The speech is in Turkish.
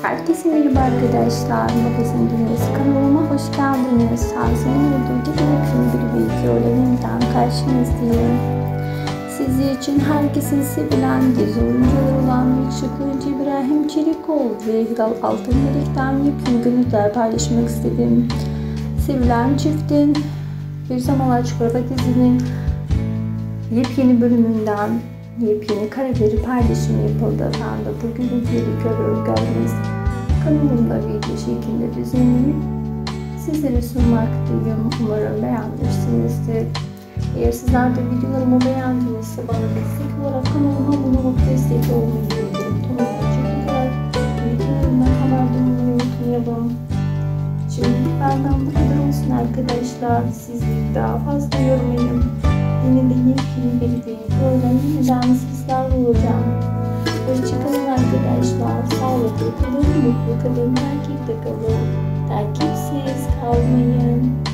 Herkese merhaba arkadaşlar. Magazin Dünyası kanalıma hoş geldiniz. Her zaman olduğu gibi yepyeni bir videoyla yeniden karşınızdayım. Sizler için herkesin sevilen dizi oyuncuları olan yakışıklı oyuncu İbrahim Çelikoğlu ve Hilal Altınmelek'ten yepyeni görüntüler paylaşmak istedim. Sevilen çiftin Bir Zamanlar Çukurova dizinin yepyeni bölümünden yepyeni kareleri paylaşımı yapıldı. Ben de bu görüntüleri gördünüz. Kanalımda video şeklinde düzenleyip sizlere sunmaktayım. Umarım beğenmişsinizdir. Eğer sizler de videolarımı beğendinizse bana destek olarak kanalıma abone olup destek olmayı unutmayın. Tamam, videolarımdan haberdar olmayı unutmayalım. Şimdi benden bu kadar olsun arkadaşlar. Sizleri daha fazla yormayın. Yine de yepyeni bir videoyla yeniden sizlerle olacağım. Hoşçakalın arkadaşlar. Sağlıklı kalın, mutlu kalın, takipte kalın. Takipsiz kalmayın.